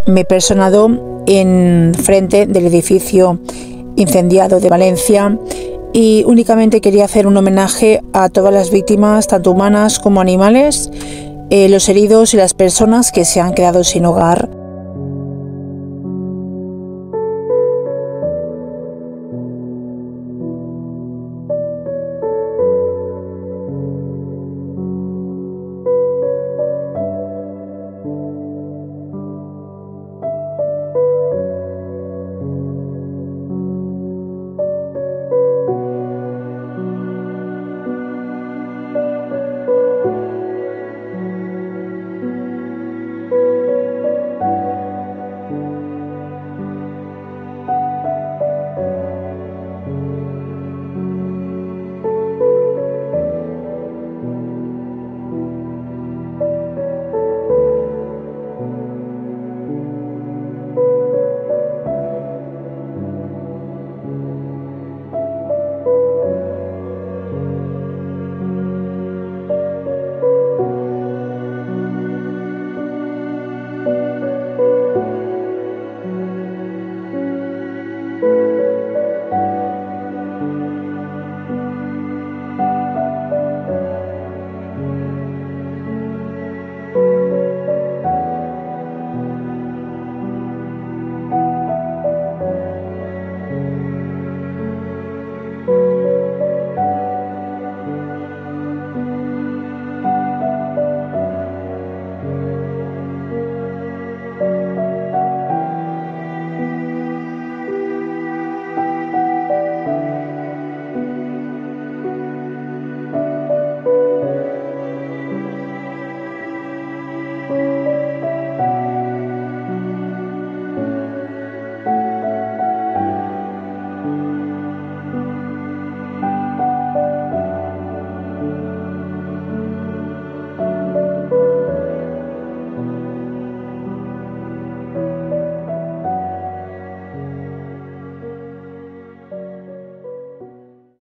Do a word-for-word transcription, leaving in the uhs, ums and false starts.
me he personado en frente del edificio incendiado de Valencia y únicamente quería hacer un homenaje a todas las víctimas, tanto humanas como animales, eh, los heridos y las personas que se han quedado sin hogar.